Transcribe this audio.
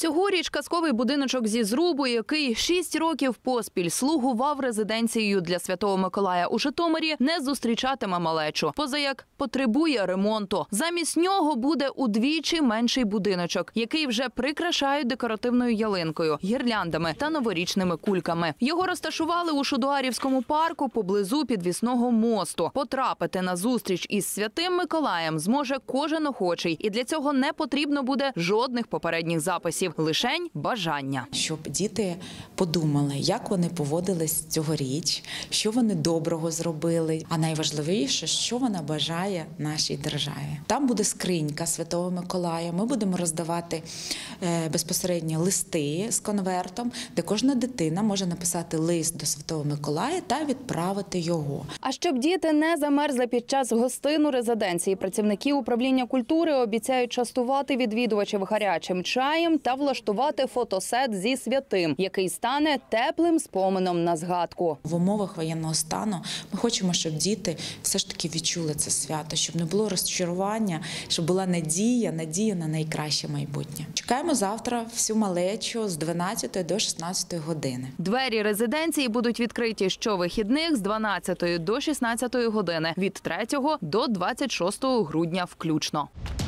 Цьогоріч казковий будиночок зі зрубу, який 6 років поспіль слугував резиденцією для Святого Миколая у Житомирі, не зустрічатиме малечу. Поза як потребує ремонту. Замість нього буде удвічі менший будиночок, який вже прикрашають декоративною ялинкою, гірляндами та новорічними кульками. Його розташували у Шудуарівському парку поблизу підвісного мосту. Потрапити на зустріч із Святим Миколаєм зможе кожен охочий. І для цього не потрібно буде жодних попередніх записів. Лишень бажання. Щоб діти подумали, як вони поводились цьогоріч, що вони доброго зробили, а найважливіше, що вона бажає нашій державі. Там буде скринька Святого Миколая, ми будемо роздавати безпосередньо листи з конвертом, де кожна дитина може написати лист до Святого Миколая та відправити його. А щоб діти не замерзли під час гостин у резиденції, працівники управління культури обіцяють частувати відвідувачів гарячим чаєм та влаштувати фотосет зі святим, який стане теплим споменом на згадку. В умовах воєнного стану ми хочемо, щоб діти все ж таки відчули це свято, щоб не було розчарування, щоб була надія на найкраще майбутнє. Чекаємо завтра всю малечу з 12 до 16 години. Двері резиденції будуть відкриті щовихідних з 12 до 16 години, від 3 до 26 грудня включно.